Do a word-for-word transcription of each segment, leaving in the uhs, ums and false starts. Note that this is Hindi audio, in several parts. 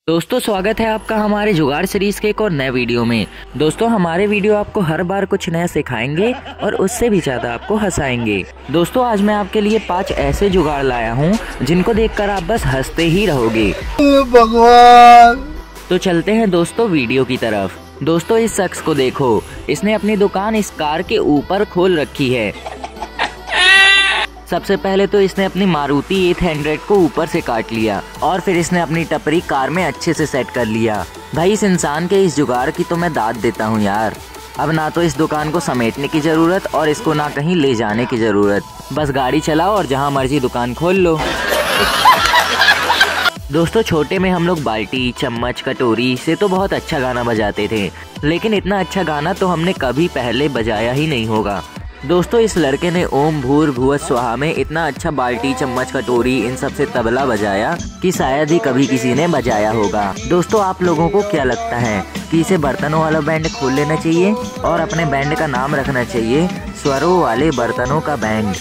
दोस्तों स्वागत है आपका हमारे जुगाड़ सीरीज के एक और नए वीडियो में। दोस्तों हमारे वीडियो आपको हर बार कुछ नया सिखाएंगे और उससे भी ज्यादा आपको हंसाएंगे। दोस्तों आज मैं आपके लिए पांच ऐसे जुगाड़ लाया हूं जिनको देखकर आप बस हंसते ही रहोगे। भगवान। तो चलते हैं दोस्तों वीडियो की तरफ। दोस्तों इस शख्स को देखो, इसने अपनी दुकान इस कार के ऊपर खोल रखी है। सबसे पहले तो इसने अपनी मारुति एट हंड्रेड को ऊपर से काट लिया और फिर इसने अपनी टपरी कार में अच्छे से सेट कर लिया। भाई इस इंसान के इस जुगाड़ की तो मैं दाद देता हूँ यार। अब ना तो इस दुकान को समेटने की जरूरत और इसको ना कहीं ले जाने की जरूरत, बस गाड़ी चलाओ और जहाँ मर्जी दुकान खोल लो। दोस्तों छोटे में हम लोग बाल्टी, चम्मच, कटोरी से तो बहुत अच्छा गाना बजाते थे, लेकिन इतना अच्छा गाना तो हमने कभी पहले बजाया ही नहीं होगा। दोस्तों इस लड़के ने ओम भूर भुवः स्वाहा में इतना अच्छा बाल्टी, चम्मच, कटोरी इन सब से तबला बजाया कि शायद ही कभी किसी ने बजाया होगा। दोस्तों आप लोगों को क्या लगता है कि इसे बर्तनों वाला बैंड खोल लेना चाहिए और अपने बैंड का नाम रखना चाहिए स्वरों वाले बर्तनों का बैंड।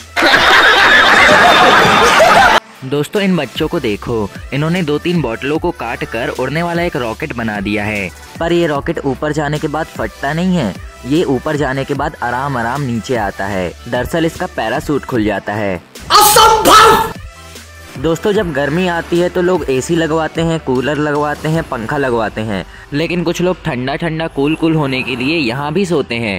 दोस्तों इन बच्चों को देखो, इन्होंने दो तीन बोतलों को काट कर उड़ने वाला एक रॉकेट बना दिया है। पर ये रॉकेट ऊपर जाने के बाद फटता नहीं है, ये ऊपर जाने के बाद आराम आराम नीचे आता है। दरअसल इसका पैराशूट खुल जाता है। असंभव! दोस्तों जब गर्मी आती है तो लोग एसी लगवाते हैं, कूलर लगवाते हैं, पंखा लगवाते हैं, लेकिन कुछ लोग ठंडा ठंडा कूल कूल होने के लिए यहाँ भी सोते हैं।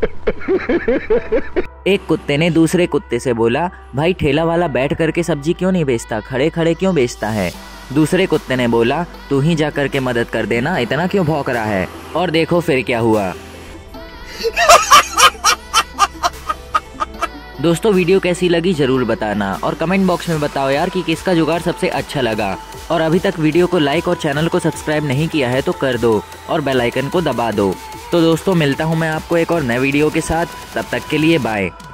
एक कुत्ते ने दूसरे कुत्ते से बोला, भाई ठेला वाला बैठ करके सब्जी क्यों नहीं बेचता, खड़े खड़े क्यों बेचता है। दूसरे कुत्ते ने बोला, तू ही जा करके मदद कर देना, इतना क्यों भौंक रहा है। और देखो फिर क्या हुआ। दोस्तों वीडियो कैसी लगी जरूर बताना और कमेंट बॉक्स में बताओ यार कि किसका जुगाड़ सबसे अच्छा लगा। और अभी तक वीडियो को लाइक और चैनल को सब्सक्राइब नहीं किया है तो कर दो और बेल आइकन को दबा दो। तो दोस्तों मिलता हूँ मैं आपको एक और नए वीडियो के साथ, तब तक के लिए बाय।